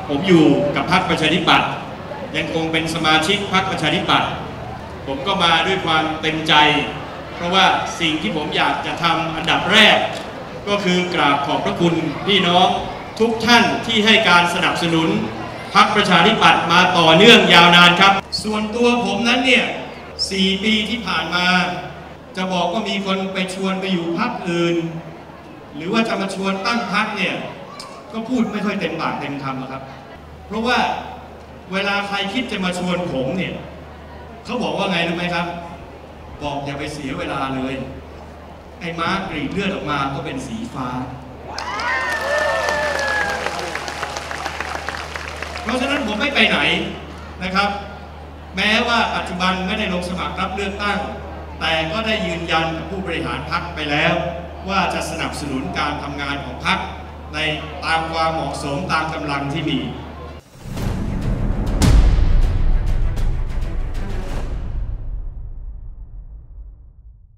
ผมอยู่กับพรรคประชาธิปัตย์ยังคงเป็นสมาชิกพรรคประชาธิปัตย์ผมก็มาด้วยความเต็มใจเพราะว่าสิ่งที่ผมอยากจะทำอันดับแรกก็คือกราบขอบพระคุณพี่น้องทุกท่านที่ให้การสนับสนุนพรรคประชาธิปัตย์มาต่อเนื่องยาวนานครับส่วนตัวผมนั้นเนี่ย4 ปีที่ผ่านมาจะบอกว่ามีคนไปชวนไปอยู่พรรคอื่นหรือว่าจะมาชวนตั้งพรรคเนี่ยก็พูดไม่ค่อยเต็มปากเต็มคำนะครับเพราะว่าเวลาใครคิดจะมาชวนผมเนี่ยเขาบอกว่าไงรู้ไหมครับบอกอย่าไปเสียเวลาเลยไอ้ม้ากรีดเลือดออกมาก็เป็นสีฟ้าเพราะฉะนั้นผมไม่ไปไหนนะครับแม้ว่าปัจจุบันไม่ได้ลงสมัครรับเลือกตั้งแต่ก็ได้ยืนยันกับผู้บริหารพรรคไปแล้วว่าจะสนับสนุนการทำงานของพรรคในตามความเหมาะสมตามกำลังที่มี